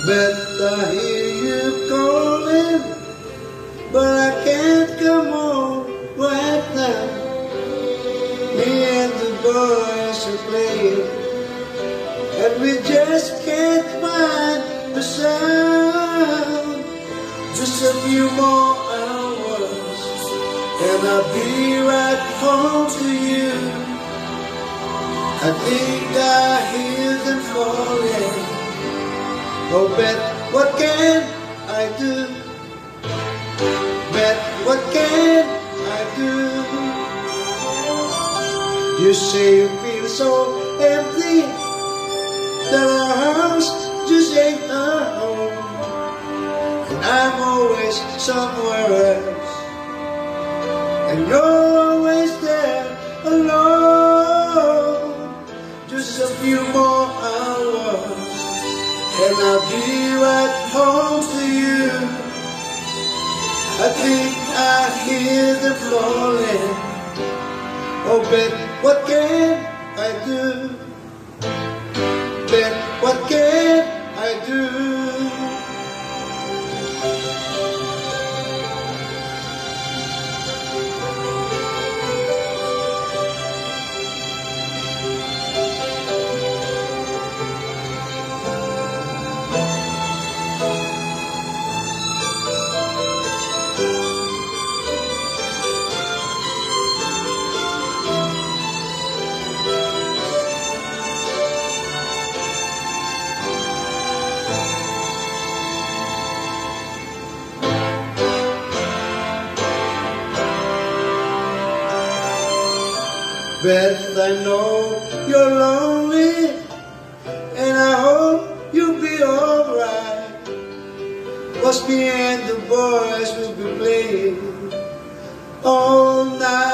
Beth, I hear you calling, but I can't come home right now. Me and the boys are playing, and we just can't find the sound. Just a few more hours, and I'll be right home to you. I think I hear them calling. Oh, Beth, what can I do? Beth, what can I do? You say you feel so empty, that our house just ain't a home, and I'm always somewhere else, and you're always there alone. Just a few more hours, and I'll be right home to you. I think I hear them calling. Oh, Beth, what can I do? Beth, what can I do? Beth, I know you're lonely, and I hope you'll be alright. 'Cause me and the boys will be playing all night.